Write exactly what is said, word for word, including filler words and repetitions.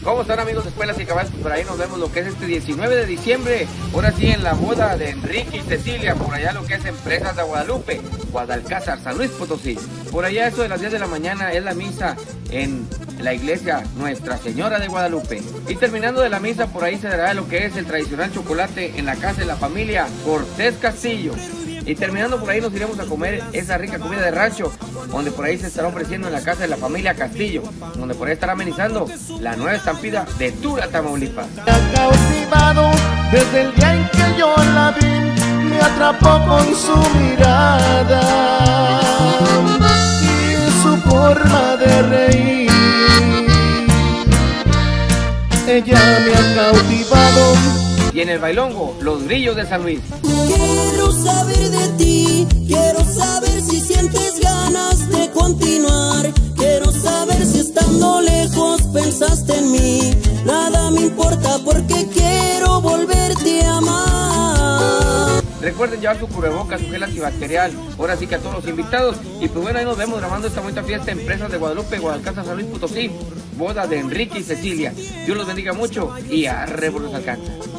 ¿Cómo están, amigos de Espuelas y Caballos? Por ahí nos vemos lo que es este diecinueve de diciembre, ahora sí en la boda de Enrique y Cecilia, por allá lo que es Empresas de Guadalupe, Guadalcázar, San Luis Potosí. Por allá eso de las diez de la mañana es la misa en la iglesia Nuestra Señora de Guadalupe. Y terminando de la misa, por ahí se dará lo que es el tradicional chocolate en la casa de la familia Cortés Castillo. Y terminando por ahí nos iremos a comer esa rica comida de rancho, donde por ahí se estará ofreciendo en la casa de la familia Castillo, donde por ahí estará amenizando la nueva estampida de Tula, Tamaulipas. Me ha cautivado desde el día en que yo la vi, me atrapó con su mirada y su forma de reír. Ella me ha cautivado. Y en el bailongo, los grillos de San Luis. Quiero saber de ti, quiero saber si sientes ganas de continuar. Quiero saber si estando lejos pensaste en mí. Nada me importa porque quiero volverte a amar. Recuerden llevar su cubrebocas, su gel antibacterial. Ahora sí que a todos los invitados. Y pues bueno, ahí nos vemos grabando esta bonita fiesta Empresas de Guadalupe, Guadalcázar, San Luis Potosí. Boda de Enrique y Cecilia. Dios los bendiga mucho y arre por los alcanza.